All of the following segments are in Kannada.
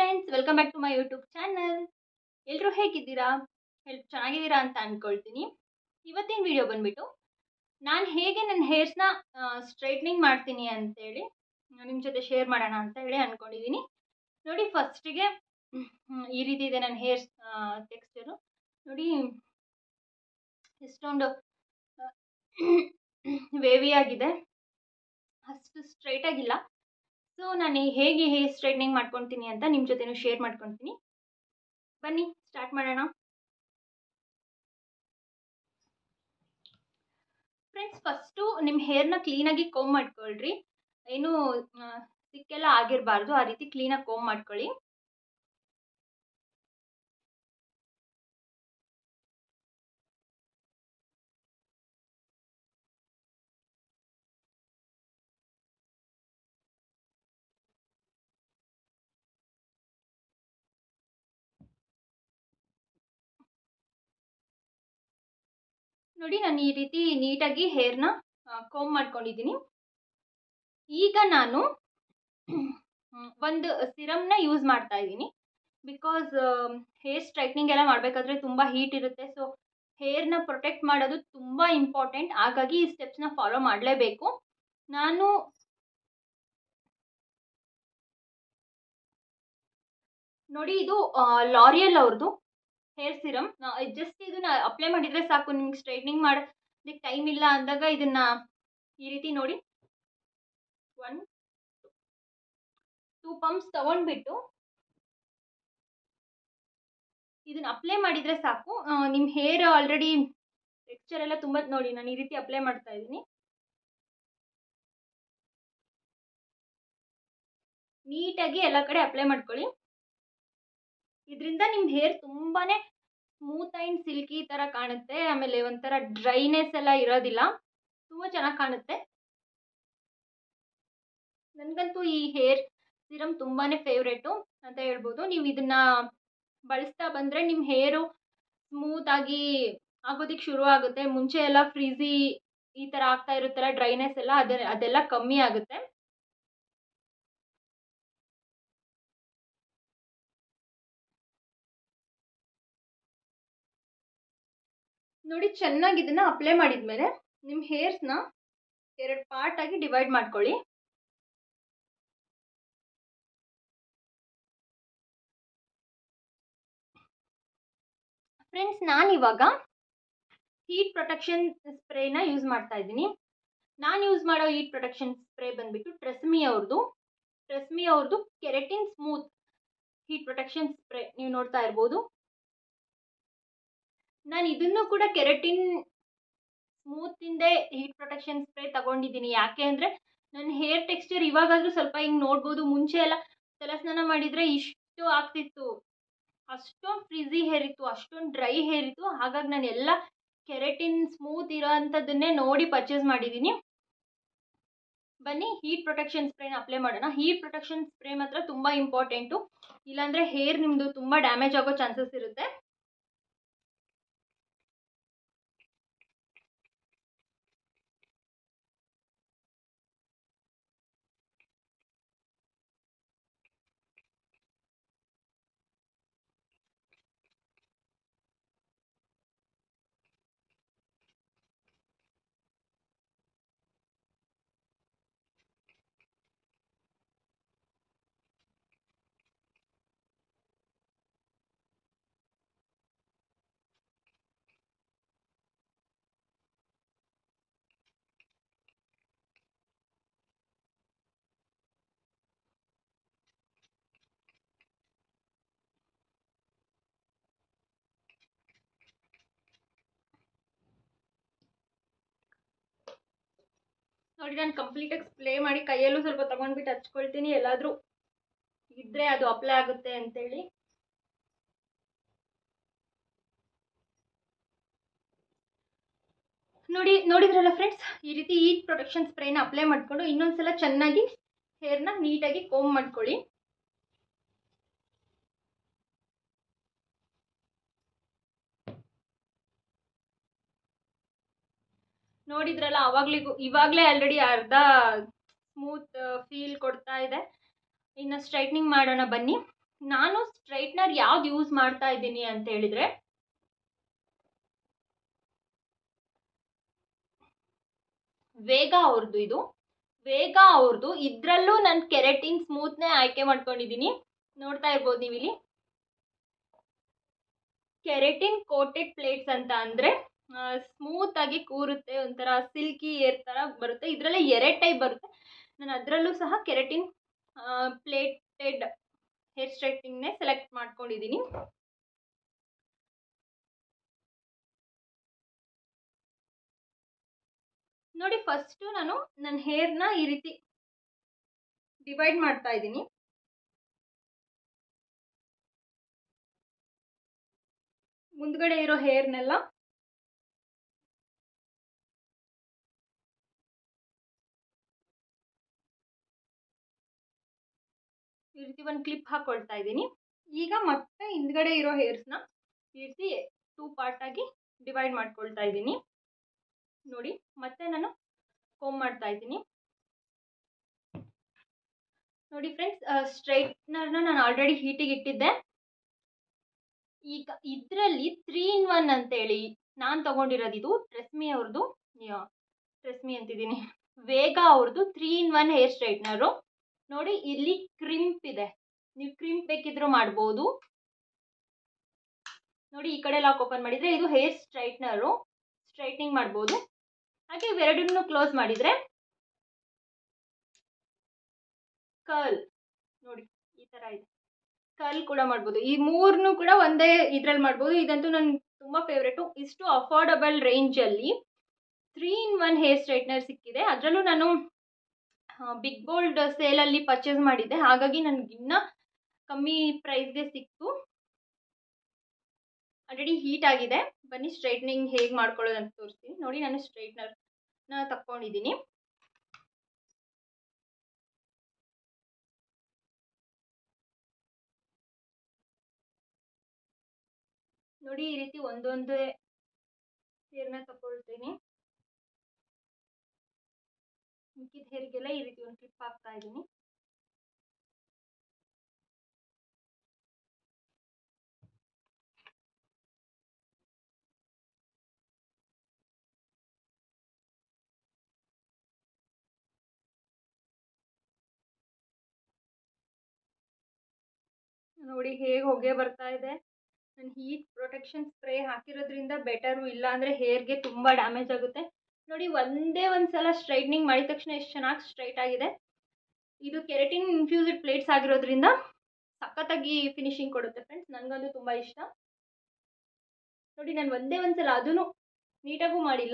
Friends, welcome back to my YouTube channel. ಎಲ್ಲರೂ ಹೇಗಿದ್ದೀರಾ? ಚೆನ್ನಾಗಿದ್ದೀರಾ ಅಂತ ಅಂದ್ಕೊಳ್ತೀನಿ. ಇವತ್ತಿನ ವಿಡಿಯೋ ಬಂದ್ಬಿಟ್ಟು ನಾನು ಹೇಗೆ ನನ್ನ ಹೇರ್ಸ್ನ ಸ್ಟ್ರೈಟ್ನಿಂಗ್ ಮಾಡ್ತೀನಿ ಅಂತೇಳಿ ನಿಮ್ಮ ಜೊತೆ ಶೇರ್ ಮಾಡೋಣ ಅಂತ ಹೇಳಿ ಅಂದ್ಕೊಂಡಿದ್ದೀನಿ. ನೋಡಿ, ಫಸ್ಟಿಗೆ ಈ ರೀತಿ ಇದೆ ನನ್ನ ಹೇರ್ಸ್ ಟೆಕ್ಸ್ಚರು. ನೋಡಿ, ಎಷ್ಟೊಂದು ವೇವಿ ಆಗಿದೆ, ಅಷ್ಟು ಸ್ಟ್ರೈಟ್ ಆಗಿಲ್ಲ. ಸೊ ನಾನು ಹೇಗೆ ಹೇರ್ ಸ್ಟ್ರೈಟ್ನಿಂಗ್ ಮಾಡ್ಕೊತೀನಿ ಅಂತ ನಿಮ್ಮ ಜೊತೆನೂ ಶೇರ್ ಮಾಡ್ಕೊತೀನಿ. ಬನ್ನಿ ಸ್ಟಾರ್ಟ್ ಮಾಡೋಣ. ಫ್ರೆಂಡ್ಸ್, ಫಸ್ಟು ನಿಮ್ಮ ಹೇರ್ನ ಕ್ಲೀನಾಗಿ ಕೋಂಬ್ ಮಾಡ್ಕೊಳ್ರಿ. ಏನು ಸಿಕ್ಕೆಲ್ಲ ಆಗಿರಬಾರ್ದು, ಆ ರೀತಿ ಕ್ಲೀನಾಗಿ ಕೋಂಬ್ ಮಾಡ್ಕೊಳ್ಳಿ. ನೋಡಿ, ನಾನು ಈ ರೀತಿ ನೀಟಾಗಿ ಹೇರ್ನ ಕೋಂಬ್ ಮಾಡ್ಕೊಂಡಿದ್ದೀನಿ. ಈಗ ನಾನು ಒಂದು ಸಿರಮ್ನ ಯೂಸ್ ಮಾಡ್ತಾ ಇದ್ದೀನಿ. ಬಿಕಾಸ್ ಹೇರ್ ಸ್ಟ್ರೈಟ್ನಿಂಗ್ ಎಲ್ಲ ಮಾಡಬೇಕಾದ್ರೆ ತುಂಬ ಹೀಟ್ ಇರುತ್ತೆ. ಸೊ ಹೇರ್ನ ಪ್ರೊಟೆಕ್ಟ್ ಮಾಡೋದು ತುಂಬ ಇಂಪಾರ್ಟೆಂಟ್. ಹಾಗಾಗಿ ಈ ಸ್ಟೆಪ್ಸ್ನ ಫಾಲೋ ಮಾಡಲೇಬೇಕು. ನಾನು ನೋಡಿ, ಇದು ಲಾರಿಯಲ್ ಅವ್ರದ್ದು ಹೇರ್ ಸಿರಮ್. ಜಸ್ಟ್ ಇದನ್ನ ಅಪ್ಲೈ ಮಾಡಿದರೆ ಸಾಕು. ನಿಮ್ಗೆ ಸ್ಟ್ರೈಟ್ನಿಂಗ್ ಮಾಡೋದಕ್ಕೆ ಟೈಮ್ ಇಲ್ಲ ಅಂದಾಗ ಇದನ್ನ ಈ ರೀತಿ ನೋಡಿ 1-2 ಪಂಪ್ಸ್ ತಗೊಂಡ್ಬಿಟ್ಟು ಇದನ್ನ ಅಪ್ಲೈ ಮಾಡಿದರೆ ಸಾಕು. ನಿಮ್ಮ ಹೇರ್ ಆಲ್ರೆಡಿ ಟೆಕ್ಸ್ಚರ್ ಎಲ್ಲ ತುಂಬ ನೋಡಿ, ನಾನು ಈ ರೀತಿ ಅಪ್ಲೈ ಮಾಡ್ತಾ ಇದ್ದೀನಿ. ನೀಟಾಗಿ ಎಲ್ಲ ಕಡೆ ಅಪ್ಲೈ ಮಾಡ್ಕೊಳ್ಳಿ. ಇದರಿಂದ ನಿಮ್ಮ ಹೇರ್ ತುಂಬಾನೇ ಸ್ಮೂತ್ ಆ್ಯಂಡ್ ಸಿಲ್ಕಿ ಥರ ಕಾಣುತ್ತೆ. ಆಮೇಲೆ ಒಂಥರ ಡ್ರೈನೆಸ್ ಎಲ್ಲ ಇರೋದಿಲ್ಲ, ತುಂಬ ಚೆನ್ನಾಗಿ ಕಾಣುತ್ತೆ. ನನಗಂತೂ ಈ ಹೇರ್ ಸಿರಮ್ ತುಂಬಾ ಫೇವ್ರೇಟು ಅಂತ ಹೇಳ್ಬೋದು. ನೀವು ಇದನ್ನ ಬಳಸ್ತಾ ಬಂದರೆ ನಿಮ್ಮ ಹೇರು ಸ್ಮೂತಾಗಿ ಆಗೋದಕ್ಕೆ ಶುರು ಆಗುತ್ತೆ. ಮುಂಚೆ ಎಲ್ಲ ಫ್ರೀಝಿ ಈ ಥರ ಆಗ್ತಾ ಇರುತ್ತಲ್ಲ, ಡ್ರೈನೆಸ್ ಎಲ್ಲ ಅದೆಲ್ಲ ಕಮ್ಮಿ ಆಗುತ್ತೆ. ನೋಡಿ, ಚೆನ್ನಾಗಿ ಇದನ್ನ ಅಪ್ಲೈ ಮಾಡಿದ್ಮೇಲೆ ನಿಮ್ಮ ಹೇರ್ಸ್ನ 2 ಪಾರ್ಟ್ ಆಗಿ ಡಿವೈಡ್ ಮಾಡ್ಕೊಳ್ಳಿ. ಫ್ರೆಂಡ್ಸ್, ನಾನಿವಾಗ ಹೀಟ್ ಪ್ರೊಟೆಕ್ಷನ್ ಸ್ಪ್ರೇನ ಯೂಸ್ ಮಾಡ್ತಾ ಇದ್ದೀನಿ. ನಾನು ಯೂಸ್ ಮಾಡೋ ಹೀಟ್ ಪ್ರೊಟೆಕ್ಷನ್ ಸ್ಪ್ರೇ ಬಂದ್ಬಿಟ್ಟು ಟ್ರೆಸ್ಮಿ ಅವ್ರದ್ದು keratin smooth heat protection spray. ನೀವು ನೋಡ್ತಾ ಇರ್ಬೋದು. ನಾನು ಇದನ್ನು ಕೂಡ ಕೆರಟಿನ್ ಸ್ಮೂತ್ ಇಂದೇ ಹೀಟ್ ಪ್ರೊಟೆಕ್ಷನ್ ಸ್ಪ್ರೇ ತಗೊಂಡಿದ್ದೀನಿ. ಯಾಕೆ ಅಂದರೆ ನನ್ನ ಹೇರ್ ಟೆಕ್ಸ್ಚರ್ ಇವಾಗಾದ್ರೂ ಸ್ವಲ್ಪ ಹಿಂಗೆ ನೋಡ್ಬೋದು. ಮುಂಚೆ ಎಲ್ಲ ತಲೆಸ್ನಾನ ಮಾಡಿದರೆ ಇಷ್ಟು ಆಗ್ತಿತ್ತು, ಅಷ್ಟೊಂದು ಫ್ರಿಝಿ ಹೇರ್ ಇತ್ತು, ಅಷ್ಟೊಂದು ಡ್ರೈ ಹೇರ್ ಇತ್ತು. ಹಾಗಾಗಿ ನಾನು ಎಲ್ಲ ಕೆರಟಿನ್ ಸ್ಮೂತ್ ಇರೋ ಅಂಥದ್ದನ್ನೇ ನೋಡಿ ಪರ್ಚೇಸ್ ಮಾಡಿದ್ದೀನಿ. ಬನ್ನಿ ಹೀಟ್ ಪ್ರೊಟೆಕ್ಷನ್ ಸ್ಪ್ರೇನ ಅಪ್ಲೈ ಮಾಡೋಣ. ಹೀಟ್ ಪ್ರೊಟೆಕ್ಷನ್ ಸ್ಪ್ರೇ ಮಾತ್ರ ತುಂಬ ಇಂಪಾರ್ಟೆಂಟು, ಇಲ್ಲಾಂದರೆ ಹೇರ್ ನಿಮ್ಮದು ತುಂಬ ಡ್ಯಾಮೇಜ್ ಆಗೋ ಚಾನ್ಸಸ್ ಇರುತ್ತೆ. ನೋಡಿ, ನಾನು ಕಂಪ್ಲೀಟಾಗಿ ಸ್ಪ್ರೇ ಮಾಡಿ ಕೈಯಲ್ಲೂ ಸ್ವಲ್ಪ ತಗೊಂಡ್ಬಿಟ್ಟು ಹಚ್ಕೊಳ್ತೀನಿ, ಎಲ್ಲಾದರೂ ಇದ್ರೆ ಅದು ಅಪ್ಲೈ ಆಗುತ್ತೆ ಅಂತೇಳಿ. ನೋಡಿದ್ರಲ್ಲ ಫ್ರೆಂಡ್ಸ್, ಈ ರೀತಿ ಹೀಟ್ ಪ್ರೊಟೆಕ್ಷನ್ ಸ್ಪ್ರೇನ ಅಪ್ಲೈ ಮಾಡಿಕೊಂಡು ಇನ್ನೊಂದ್ಸಲ ಚೆನ್ನಾಗಿ ಹೇರ್ನ ನೀಟಾಗಿ ಕೋಂಬ್ ಮಾಡ್ಕೊಳ್ಳಿ. ನೋಡಿದ್ರಲ್ಲ, ಇವಾಗಲೇ ಆಲ್ರೆಡಿ ಅರ್ಧ ಸ್ಮೂತ್ ಫೀಲ್ ಕೊಡ್ತಾ ಇದೆ. ಇನ್ನು ಸ್ಟ್ರೈಟ್ನಿಂಗ್ ಮಾಡೋಣ ಬನ್ನಿ. ನಾನು ಸ್ಟ್ರೈಟ್ನರ್ ಯಾವ್ದು ಯೂಸ್ ಮಾಡ್ತಾ ಇದ್ದೀನಿ ಅಂತ ಹೇಳಿದ್ರೆ ವೇಗ ಅವ್ರದ್ದು ಇದು. ವೇಗ ಅವ್ರದ್ದು ಇದ್ರಲ್ಲೂ ನಾನು ಕೆರೆಟಿನ್ ಸ್ಮೂತ್ನೇ ಆಯ್ಕೆ ಮಾಡ್ಕೊಂಡಿದ್ದೀನಿ. ನೋಡ್ತಾ ಇರ್ಬೋದು ನೀವು ಇಲ್ಲಿ ಕೆರೆಟಿನ್ ಕೋಟೆಡ್ ಪ್ಲೇಟ್ಸ್ ಅಂತ ಅಂದರೆ ಸ್ಮೂತ್ ಆಗಿ ಕೂರುತ್ತೆ, ಒಂಥರ ಸಿಲ್ಕಿ ಏರ್ ಥರ ಬರುತ್ತೆ. ಇದರಲ್ಲೇ 2 ಟೈಪ್ ಬರುತ್ತೆ. ನಾನು ಅದರಲ್ಲೂ ಸಹ ಕೆರೆಟಿನ್ ಪ್ಲೇಟೆಡ್ ಹೇರ್ ಸ್ಟ್ರೈಟ್ನಿಂಗ್ನೇ ಸೆಲೆಕ್ಟ್ ಮಾಡ್ಕೊಂಡಿದ್ದೀನಿ. ನೋಡಿ, ಫಸ್ಟು ನಾನು ನನ್ನ ಹೇರ್ನ ಈ ರೀತಿ ಡಿವೈಡ್ ಮಾಡ್ತಾ ಇದ್ದೀನಿ. ಮುಂದ್ಗಡೆ ಇರೋ ಹೇರ್ನೆಲ್ಲ ಈ ರೀತಿ ಒಂದು ಕ್ಲಿಪ್ ಹಾಕೊಳ್ತಾ ಇದ್ದೀನಿ. ಈಗ ಮತ್ತೆ ಹಿಂದ್ಗಡೆ ಇರೋ ಹೇರ್ಸ್ನ ಈ ರೀತಿ 2 ಪಾರ್ಟ್ ಆಗಿ ಡಿವೈಡ್ ಮಾಡ್ಕೊಳ್ತಾ ಇದ್ದೀನಿ. ನೋಡಿ, ಮತ್ತೆ ನಾನು ಕೋಮ್ ಮಾಡ್ತಾ ಇದ್ದೀನಿ. ನೋಡಿ ಫ್ರೆಂಡ್ಸ್, ಸ್ಟ್ರೈಟ್ನರ್ನ ನಾನು ಆಲ್ರೆಡಿ ಹೀಟಿಗೆ ಇಟ್ಟಿದ್ದೆ. ಈಗ ಇದರಲ್ಲಿ 3 in 1 ಅಂತೇಳಿ ನಾನು ತಗೊಂಡಿರೋದು ಇದು ಟ್ರೆಸ್ಮಿ ಅವ್ರದ್ದು, ಟ್ರೆಸ್ಮಿ ಅಂತಿದ್ದೀನಿ, ವೇಗ ಅವ್ರದ್ದು 3 in 1 ಹೇರ್ ಸ್ಟ್ರೈಟ್ನರು. ನೋಡಿ, ಇಲ್ಲಿ ಕ್ರಿಂಪ್ ಇದೆ, ನೀವು ಕ್ರಿಂಪ್ ಬೇಕಿದ್ರೂ ಮಾಡ್ಬೋದು. ನೋಡಿ, ಈ ಕಡೆ ಲಾಕ್ ಓಪನ್ ಮಾಡಿದರೆ ಇದು ಹೇರ್ ಸ್ಟ್ರೈಟ್ನರು, ಸ್ಟ್ರೈಟ್ನಿಂಗ್ ಮಾಡ್ಬೋದು. ಹಾಗೆ ಇವೆರಡನ್ನೂ ಕ್ಲೋಸ್ ಮಾಡಿದರೆ ಕರ್ಲ್, ನೋಡಿ ಈ ಥರ ಇದೆ, ಕರ್ಲ್ ಕೂಡ ಮಾಡ್ಬೋದು. ಈ 3 ಕೂಡ ಒಂದೇ ಇದ್ರಲ್ಲಿ ಮಾಡ್ಬೋದು. ಇದಂತೂ ನನ್ನ ತುಂಬ ಫೇವ್ರೇಟು. ಇಷ್ಟು ಅಫೋರ್ಡಬಲ್ ರೇಂಜಲ್ಲಿ 3 in 1 ಹೇರ್ ಸ್ಟ್ರೈಟ್ನರ್ ಸಿಕ್ಕಿದೆ. ಅದರಲ್ಲೂ ನಾನು ಬಿಗ್ ಬೋಲ್ಡ್ ಸೇಲಲ್ಲಿ ಪರ್ಚೇಸ್ ಮಾಡಿದ್ದೆ, ಹಾಗಾಗಿ ನನಗೆ ಇನ್ನೂ ಕಮ್ಮಿ ಪ್ರೈಸ್ಗೆ ಸಿಕ್ತು. ಆಲ್ರೆಡಿ ಹೀಟ್ ಆಗಿದೆ. ಬನ್ನಿ ಸ್ಟ್ರೈಟ್ನಿಂಗ್ ಹೇಗೆ ಮಾಡ್ಕೊಳ್ಳೋದು ಅಂತ ತೋರಿಸ್ತೀನಿ. ನೋಡಿ, ನಾನು ಸ್ಟ್ರೈಟ್ನರ್ನ ತಕ್ಕೊಂಡಿದ್ದೀನಿ. ನೋಡಿ, ಈ ರೀತಿ ಒಂದೊಂದೇ ಹೇರ್ನ ತಗೊಳ್ತೀನಿ. ಮಿಕ್ಕಿದ ಹೇರಿಗೆಲ್ಲ ಈ ರೀತಿ ಒಂದು ಕ್ಲಿಪ್ ಹಾಕ್ತಾ ಇದ್ದೀನಿ. ನೋಡಿ ಹೇಗೆ ಹೊಗೆ ಬರ್ತಾ ಇದೆ. ನಾನು ಹೀಟ್ ಪ್ರೊಟೆಕ್ಷನ್ ಸ್ಪ್ರೇ ಹಾಕಿರೋದ್ರಿಂದ ಬೆಟರು, ಇಲ್ಲ ಅಂದರೆ ಹೇರ್ಗೆ ತುಂಬ ಡ್ಯಾಮೇಜ್ ಆಗುತ್ತೆ. ನೋಡಿ, ಒಂದೇ ಒಂದು ಸಲ ಸ್ಟ್ರೈಟ್ನಿಂಗ್ ಮಾಡಿದ ತಕ್ಷಣ ಎಷ್ಟು ಚೆನ್ನಾಗಿ ಸ್ಟ್ರೈಟ್ ಆಗಿದೆ. ಇದು ಕೆರೆಟಿನ್ ಇನ್ಫ್ಯೂಸ್ಡ್ ಪ್ಲೇಟ್ಸ್ ಆಗಿರೋದ್ರಿಂದ ಸಖತ್ತಾಗಿ ಫಿನಿಶಿಂಗ್ ಕೊಡುತ್ತೆ ಫ್ರೆಂಡ್ಸ್. ನನಗಂತೂ ತುಂಬ ಇಷ್ಟ. ನೋಡಿ, ನಾನು ಒಂದೇ ಒಂದು ಸಲ ಅದೂ ನೀಟಾಗೂ ಮಾಡಿಲ್ಲ.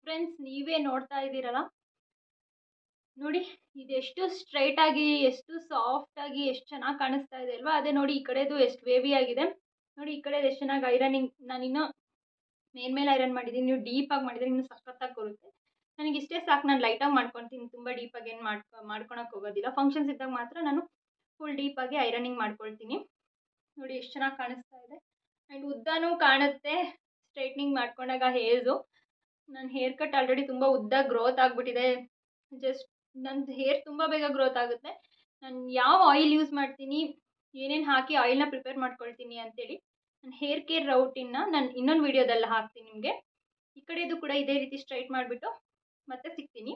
ಡಿಫ್ರೆನ್ಸ್ ನೀವೇ ನೋಡ್ತಾ ಇದ್ದೀರಲ್ಲ ನೋಡಿ. ಇದೆಷ್ಟು ಸ್ಟ್ರೈಟ್ ಆಗಿ, ಎಷ್ಟು ಸಾಫ್ಟ್ ಆಗಿ, ಎಷ್ಟು ಚೆನ್ನಾಗಿ ಕಾಣಿಸ್ತಾ ಇದೆ ಅಲ್ವಾ. ಅದೇ ನೋಡಿ ಈ ಕಡೆದು ಎಷ್ಟು ವೇವಿ ಆಗಿದೆ ನೋಡಿ. ಈ ಕಡೆ ಎಷ್ಟು ಚೆನ್ನಾಗಿ ಐರನಿಂಗ್, ನಾನಿನ್ನೂ ಮೇಲ್ಮೇಲೆ ಐರನ್ ಮಾಡಿದ್ದೀನಿ. ನೀವು ಡೀಪಾಗಿ ಮಾಡಿದರೆ ಇನ್ನೂ ಸಖತ್ತಾಗಿ ಬರುತ್ತೆ. ನನಗೆ ಇಷ್ಟೇ ಸಾಕು, ನಾನು ಲೈಟಾಗಿ ಮಾಡ್ಕೊತೀನಿ. ತುಂಬ ಡೀಪಾಗಿ ಏನು ಮಾಡ್ಕೊಳಕ್ಕೆ ಹೋಗೋದಿಲ್ಲ. ಫಂಕ್ಷನ್ಸ್ ಇದ್ದಾಗ ಮಾತ್ರ ನಾನು ಫುಲ್ ಡೀಪಾಗಿ ಐರನಿಂಗ್ ಮಾಡ್ಕೊಳ್ತೀನಿ. ನೋಡಿ ಎಷ್ಟು ಚೆನ್ನಾಗಿ ಕಾಣಿಸ್ತಾ ಇದೆ. ಆ್ಯಂಡ್ ಉದ್ದನೂ ಕಾಣುತ್ತೆ ಸ್ಟ್ರೈಟ್ನಿಂಗ್ ಮಾಡ್ಕೊಂಡಾಗ ಹೇರ್ಸು. ನನ್ನ ಹೇರ್ ಕಟ್ ಆಲ್ರೆಡಿ ತುಂಬ ಉದ್ದ ಗ್ರೋತ್ ಆಗಿಬಿಟ್ಟಿದೆ. ಜಸ್ಟ್ ನನ್ನ ಹೇರ್ ತುಂಬ ಬೇಗ ಗ್ರೋತ್ ಆಗುತ್ತೆ. ನಾನು ಯಾವ ಆಯಿಲ್ ಯೂಸ್ ಮಾಡ್ತೀನಿ, ಏನೇನು ಹಾಕಿ ಆಯಿಲ್ನ ಪ್ರಿಪೇರ್ ಮಾಡ್ಕೊಳ್ತೀನಿ ಅಂತೇಳಿ ನನ್ನ ಹೇರ್ ಕೇರ್ ರೌಟಿನ್ನ ನಾನು ಇನ್ನೊಂದು ವೀಡಿಯೋದಲ್ಲಿ ಹಾಕ್ತೀನಿ ನಿಮಗೆ. ಈ ಕಡೆದು ಕೂಡ ಇದೇ ರೀತಿ ಸ್ಟ್ರೈಟ್ ಮಾಡಿಬಿಟ್ಟು ಮತ್ತೆ ಸಿಗ್ತೀನಿ.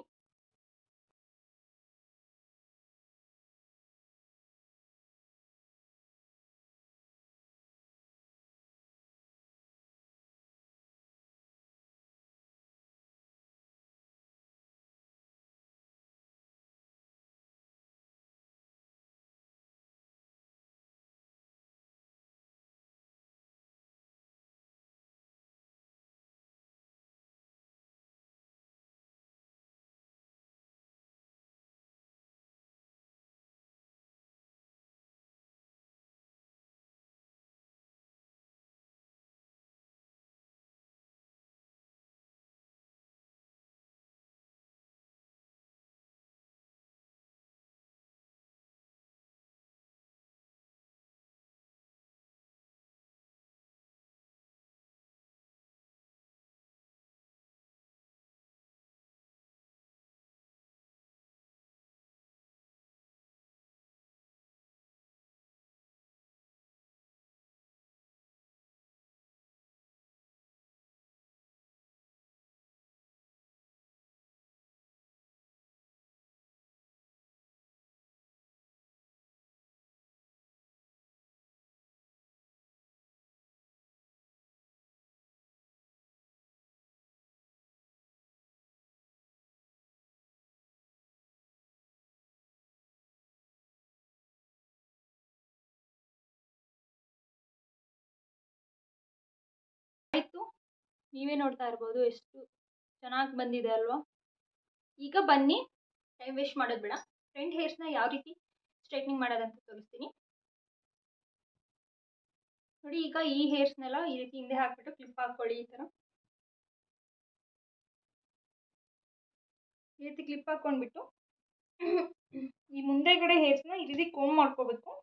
ಆಯಿತು, ನೀವೇ ನೋಡ್ತಾ ಇರ್ಬೋದು ಎಷ್ಟು ಚೆನ್ನಾಗಿ ಬಂದಿದೆ ಅಲ್ವಾ. ಈಗ ಬನ್ನಿ, ಟೈಮ್ ವೇಸ್ಟ್ ಮಾಡೋದು ಬೇಡ, ಫ್ರಂಟ್ ಹೇರ್ಸ್ನ ಯಾವ ರೀತಿ ಸ್ಟ್ರೈಟ್ನಿಂಗ್ ಮಾಡೋದಂತ ತೋರಿಸ್ತೀನಿ ನೋಡಿ. ಈಗ ಈ ಹೇರ್ಸ್ನೆಲ್ಲ ಈ ರೀತಿ ಹಿಂದೆ ಹಾಕ್ಬಿಟ್ಟು ಕ್ಲಿಪ್ ಹಾಕ್ಕೊಳ್ಳಿ. ಈ ರೀತಿ ಕ್ಲಿಪ್ ಹಾಕ್ಕೊಂಡ್ಬಿಟ್ಟು ಈ ಮುಂದೆಗಡೆ ಹೇರ್ಸ್ನ ಈ ರೀತಿ ಕೋಮ್ ಮಾಡ್ಕೋಬೇಕು.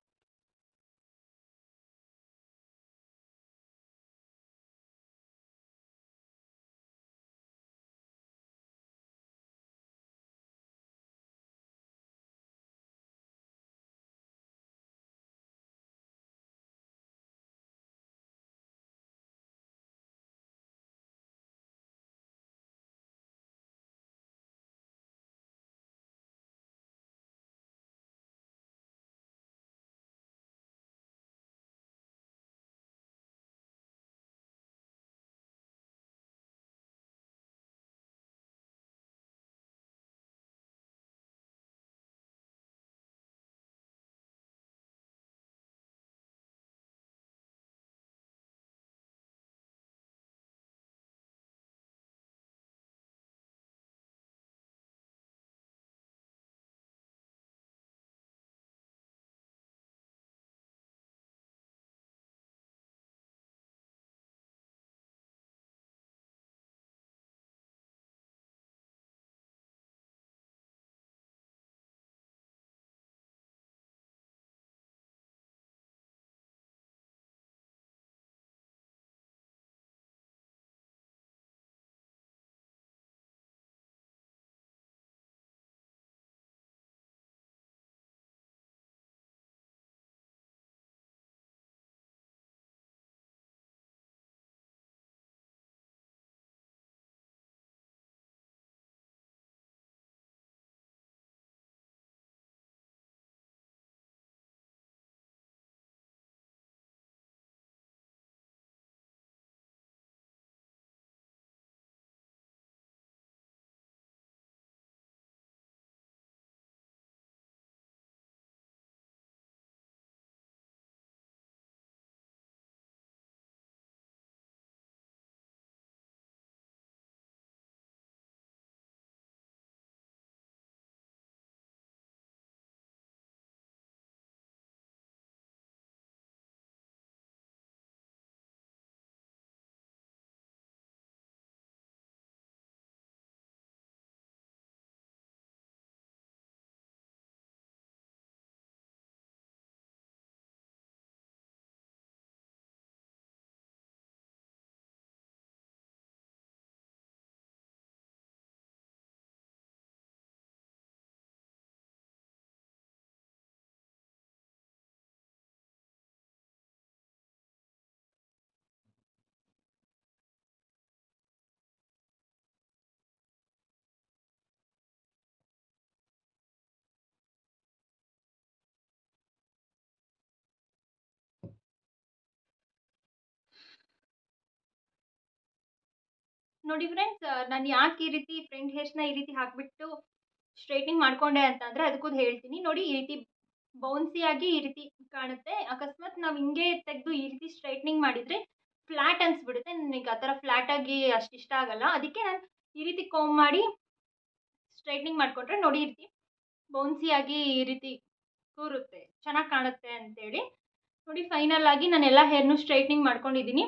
ನೋಡಿ ಫ್ರೆಂಡ್ಸ್, ನಾನು ಯಾಕೆ ಈ ರೀತಿ ಫ್ರಂಟ್ ಹೇರ್ಸ್ನ ಈ ರೀತಿ ಹಾಕಿಬಿಟ್ಟು ಸ್ಟ್ರೈಟ್ನಿಂಗ್ ಮಾಡ್ಕೊಂಡೆ ಅಂತಂದರೆ ಅದಕ್ಕೂ ಹೇಳ್ತೀನಿ. ನೋಡಿ, ಈ ರೀತಿ ಬೌನ್ಸಿಯಾಗಿ ಈ ರೀತಿ ಕಾಣುತ್ತೆ. ಅಕಸ್ಮಾತ್ ನಾವು ಹಿಂಗೆ ತೆಗೆದು ಈ ರೀತಿ ಸ್ಟ್ರೈಟ್ನಿಂಗ್ ಮಾಡಿದರೆ ಫ್ಲ್ಯಾಟ್ ಅನಿಸ್ಬಿಡುತ್ತೆ. ನನಗೆ ಆ ಥರ ಫ್ಲ್ಯಾಟಾಗಿ ಅಷ್ಟು ಇಷ್ಟ ಆಗಲ್ಲ. ಅದಕ್ಕೆ ನಾನು ಈ ರೀತಿ ಕೋಂಬ್ ಮಾಡಿ ಸ್ಟ್ರೈಟ್ನಿಂಗ್ ಮಾಡಿಕೊಂಡ್ರೆ ನೋಡಿ, ಈ ರೀತಿ ಬೌನ್ಸಿಯಾಗಿ ಈ ರೀತಿ ಕೂರುತ್ತೆ, ಚೆನ್ನಾಗಿ ಕಾಣುತ್ತೆ ಅಂತೇಳಿ. ನೋಡಿ, ಫೈನಲ್ ಆಗಿ ನಾನು ಎಲ್ಲ ಹೇರ್ನು ಸ್ಟ್ರೈಟ್ನಿಂಗ್ ಮಾಡ್ಕೊಂಡಿದ್ದೀನಿ.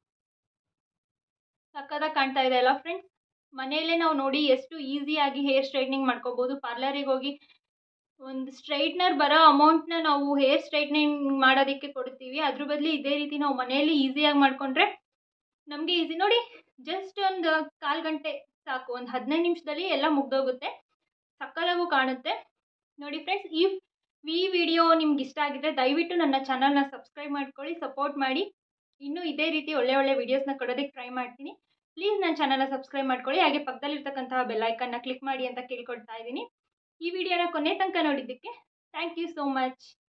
ಸಕ್ಕತ್ತಾಗಿ ಕಾಣ್ತಾ ಇದೆ ಅಲ್ಲ ಫ್ರೆಂಡ್ಸ್? ಮನೆಯಲ್ಲೇ ನಾವು ನೋಡಿ ಎಷ್ಟು ಈಸಿಯಾಗಿ ಹೇರ್ ಸ್ಟ್ರೈಟ್ನಿಂಗ್ ಮಾಡ್ಕೋಬೋದು. ಪಾರ್ಲರಿಗೆ ಹೋಗಿ ಒಂದು ಸ್ಟ್ರೈಟ್ನರ್ ಬರೋ ಅಮೌಂಟ್ನ ನಾವು ಹೇರ್ ಸ್ಟ್ರೈಟ್ನಿಂಗ್ ಮಾಡೋದಕ್ಕೆ ಕೊಡ್ತೀವಿ. ಅದ್ರ ಬದಲು ಇದೇ ರೀತಿ ನಾವು ಮನೆಯಲ್ಲಿ ಈಸಿಯಾಗಿ ಮಾಡಿಕೊಂಡ್ರೆ ನಮಗೆ ಈಸಿ. ನೋಡಿ, ಜಸ್ಟ್ ಒಂದು 1/4 ಗಂಟೆ ಸಾಕು, ಒಂದು 15 ನಿಮಿಷದಲ್ಲಿ ಎಲ್ಲ ಮುಗ್ದೋಗುತ್ತೆ. ಸಕ್ಕತ್ತಾಗೂ ಕಾಣುತ್ತೆ. ನೋಡಿ ಫ್ರೆಂಡ್ಸ್, ಈ ವಿಡಿಯೋ ನಿಮ್ಗೆ ಇಷ್ಟ ಆಗಿದ್ರೆ ದಯವಿಟ್ಟು ನನ್ನ ಚಾನಲ್ನ ಸಬ್ಸ್ಕ್ರೈಬ್ ಮಾಡ್ಕೊಳ್ಳಿ, ಸಪೋರ್ಟ್ ಮಾಡಿ. ಇನ್ನೂ ಇದೇ ರೀತಿ ಒಳ್ಳೆ ವಿಡಿಯೋಸ್ನ ಕೊಡೋದಕ್ಕೆ ಟ್ರೈ ಮಾಡ್ತೀನಿ. ಪ್ಲೀಸ್ ನನ್ನ ಚಾನಲ್ನ ಸಬ್ಸ್ಕ್ರೈಬ್ ಮಾಡ್ಕೊಳ್ಳಿ. ಹಾಗೆ ಪಕ್ಕದಲ್ಲಿರ್ತಕ್ಕಂತಹ ಬೆಲ್ಲೈಕನ್ನ ಕ್ಲಿಕ್ ಮಾಡಿ ಅಂತ ಕೇಳ್ಕೊಳ್ತಾ ಇದ್ದೀನಿ. ಈ ವಿಡಿಯೋನ ಕೊನೆ ತನಕ ನೋಡಿದ್ದಕ್ಕೆ ಥ್ಯಾಂಕ್ ಯು ಸೋ ಮಚ್.